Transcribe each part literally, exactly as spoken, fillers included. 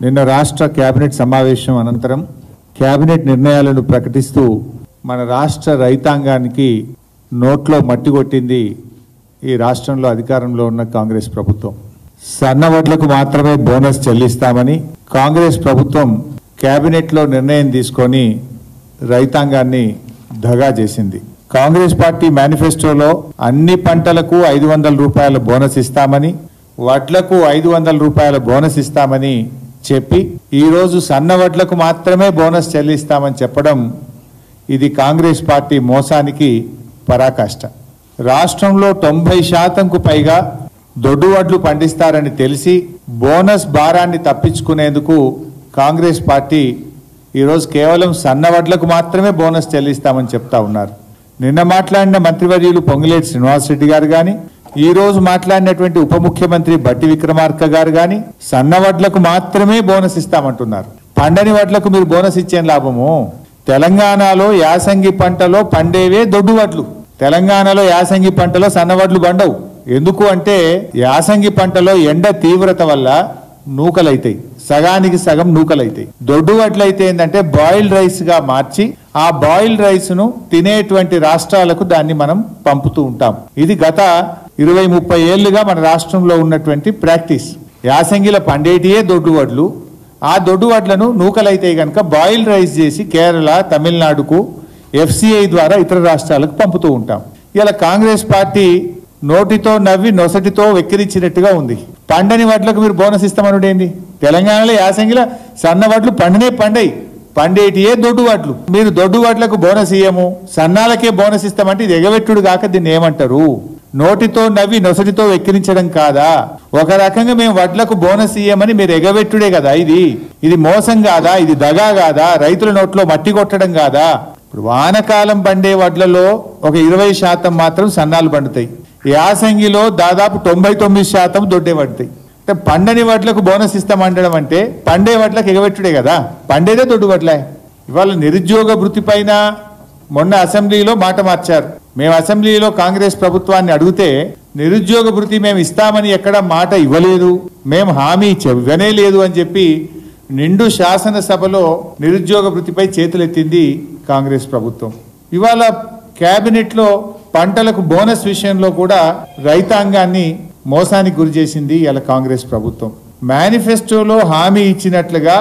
నిన్న రాష్ట్ర కేబినెట్ సమావేశం అనంతరం కేబినెట్ నిర్ణయాలను ప్రకటిస్తూ మన రాష్ట్ర రైతాంగానికి నోట్లో మట్టి కొట్టింది ఈ రాష్ట్రంలో అధికారంలో ఉన్న కాంగ్రెస్ ప్రభుత్వం. సన్నవడ్లకు మాత్రమే బోనస్ చెల్లిస్తామని కాంగ్రెస్ ప్రభుత్వం కేబినెట్లో నిర్ణయం తీసుకొని రైతాంగాన్ని దగా చేసింది. కాంగ్రెస్ పార్టీ మేనిఫెస్టోలో అన్ని పంటలకు ఐదు వందల రూపాయల బోనస్ ఇస్తామని, వడ్లకు ఐదు వందల రూపాయల బోనస్ ఇస్తామని చెప్పి ఈరోజు సన్న వడ్లకు మాత్రమే బోనస్ చెల్లిస్తామని చెప్పడం ఇది కాంగ్రెస్ పార్టీ మోసానికి పరాకాష్ట. రాష్ట్రంలో తొంభై శాతంకు పైగా దొడ్డు వడ్లు పండిస్తారని తెలిసి బోనస్ భారాన్ని తప్పించుకునేందుకు కాంగ్రెస్ పార్టీ ఈరోజు కేవలం సన్న వడ్లకు మాత్రమే బోనస్ చెల్లిస్తామని చెప్తా ఉన్నారు. నిన్న మాట్లాడిన మంత్రివర్యులు పొంగులేటి శ్రీనివాసరెడ్డి గారు కానీ, ఈ రోజు మాట్లాడినటువంటి ఉప ముఖ్యమంత్రి బట్టి విక్రమార్క గారు కానీ సన్న వడ్లకు మాత్రమే బోనస్ ఇస్తామంటున్నారు. పండని వడ్లకు మీరు బోనస్ ఇచ్చేం లాభము? తెలంగాణలో యాసంగి పంటలో పండేవే దొడ్డు వడ్లు. తెలంగాణలో యాసంగి పంటలో సన్న వడ్లు పండవు. ఎందుకు అంటే యాసంగి పంటలో ఎండ తీవ్రత వల్ల నూకలైతాయి, సగానికి సగం నూకలైతాయి. దొడ్డు వడ్లు అయితే ఏంటంటే బాయిల్డ్ రైస్ గా మార్చి ఆ బాయిల్డ్ రైస్ ను తినేటువంటి రాష్ట్రాలకు దాన్ని మనం పంపుతూ ఉంటాం. ఇది గత ఇరవై ముప్పై ఏళ్లుగా మన రాష్ట్రంలో ఉన్నటువంటి ప్రాక్టీస్. యాసంగిల పండేటియే దొడ్డు వడ్లు. ఆ దొడ్డు వడ్లను నూకలైతే కనుక బాయిల్డ్ రైస్ చేసి కేరళ, తమిళనాడుకు ఎఫ్సిఐ ద్వారా ఇతర రాష్ట్రాలకు పంపుతూ ఉంటాం. ఇలా కాంగ్రెస్ పార్టీ నోటితో నవ్వి నొసటితో వెక్కిరించినట్టుగా ఉంది. పండని వడ్లకు మీరు బోనస్ ఇస్తామనుడేంది? తెలంగాణలో యాసంగిల సన్న వడ్లు పండనే పండయి, పండేటియే దొడ్డు వడ్లు. మీరు దొడ్డు వడ్లకు బోనస్ ఇయ్యము, సన్నాలకే బోనస్ ఇస్తామంటే ఇది ఎగవెట్టుడు కాక దీన్ని ఏమంటారు? నోటితో నవ్వి నొసటితో వెక్కిరించడం కాదా? ఒక రకంగా మేము వడ్లకు బోనస్ ఇయ్యమని మీరు ఎగవెట్టుడే కదా ఇది. ఇది మోసం కాదా? ఇది దగా కాదా? రైతుల నోట్లో మట్టి కొట్టడం కాదా? ఇప్పుడు వానకాలం పండే వడ్లలో ఒక ఇరవై శాతం మాత్రం సన్నాలు పండుతాయి. యాసంగిలో దాదాపు తొంభై తొమ్మిది శాతం దొడ్డే పడతాయి. అంటే పండని వడ్లకు బోనస్ ఇస్తామంటడం అంటే పండే వడ్లకు ఎగబెట్టుడే కదా, పండేదే దొడ్డు వడ్లే. ఇవాళ నిరుద్యోగ భృతి పైన మొన్న అసెంబ్లీలో మాట మార్చారు. మేము అసెంబ్లీలో కాంగ్రెస్ ప్రభుత్వాన్ని అడిగితే నిరుద్యోగ భృతి మేము ఇస్తామని ఎక్కడ మాట ఇవ్వలేదు, మేము హామీ ఇవ్వనే లేదు అని చెప్పి నిండు శాసనసభలో నిరుద్యోగ భృతిపై చేతులెత్తింది కాంగ్రెస్ ప్రభుత్వం. ఇవాళ కేబినెట్లో పంటలకు బోనస్ విషయంలో కూడా రైతాంగాన్ని మోసానికి గురి చేసింది ఇలా కాంగ్రెస్ ప్రభుత్వం. మేనిఫెస్టోలో హామీ ఇచ్చినట్లుగా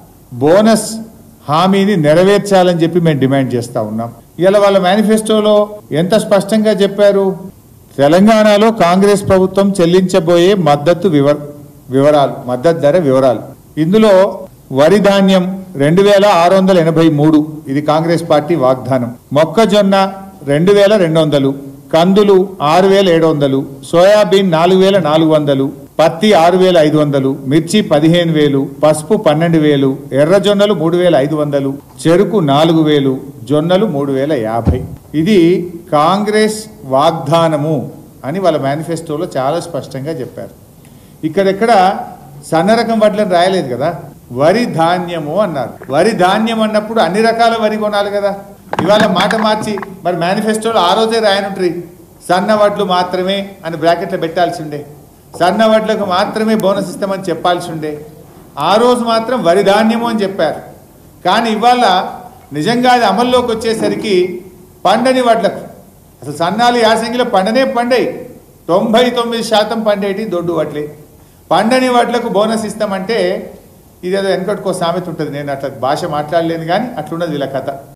బోనస్ హామీని నెరవేర్చాలని చెప్పి మేము డిమాండ్ చేస్తా ఉన్నాం. ఇలా వాళ్ళ మేనిఫెస్టోలో ఎంత స్పష్టంగా చెప్పారు? తెలంగాణలో కాంగ్రెస్ ప్రభుత్వం చెల్లించబోయే మద్దతు వివర వివరాలు మద్దతు ధర వివరాలు. ఇందులో వరి ధాన్యం రెండు వేల ఆరు వందల ఎనభై మూడు ఇది కాంగ్రెస్ పార్టీ వాగ్దానం. మొక్కజొన్న రెండు వేల రెండు వందలు, కందులు ఆరు వేల ఏడు వందలు, సోయాబీన్ నాలుగు వేల నాలుగు వందలు, పత్తి ఆరు వేల ఐదు వందలు, మిర్చి పదిహేను వేలు, పసుపు పన్నెండు వేలు, ఎర్రజొన్నలు మూడు వేల ఐదు వందలు, చెరుకు నాలుగు వేలు, జొన్నలు మూడు వేల యాభై. ఇది కాంగ్రెస్ వాగ్దానము అని వాళ్ళ మేనిఫెస్టోలో చాలా స్పష్టంగా చెప్పారు. ఇక్కడెక్కడ సన్న రకం వడ్లను రాయలేదు కదా, వరి ధాన్యము అన్నారు. వరి ధాన్యం అన్నప్పుడు అన్ని రకాల వరి కొనాలి కదా. ఇవాళ మాట మార్చి మరి మేనిఫెస్టోలో ఆ రోజే రాయనుంట్రీ సన్న వడ్లు మాత్రమే అని బ్రాకెట్లో పెట్టాల్సి ఉండే, సన్న వడ్లకు మాత్రమే బోనస్ ఇస్తామని చెప్పాల్సి ఉండే. ఆ రోజు మాత్రం వరి ధాన్యము అని చెప్పారు. కానీ ఇవాళ నిజంగా అది అమల్లోకి వచ్చేసరికి పండని వడ్లకు, అసలు సన్నాలు యాసంగిలో పండనే పండయి, తొంభై తొమ్మిది శాతం పండేటి దొడ్డు వడ్లే. పండని వడ్లకు బోనస్ ఇస్తామంటే ఇదేదో వెనకట్టుకో సామెత ఉంటుంది. నేను అట్లా భాష మాట్లాడలేను కానీ అట్లున్నది వీళ్ళ కథ.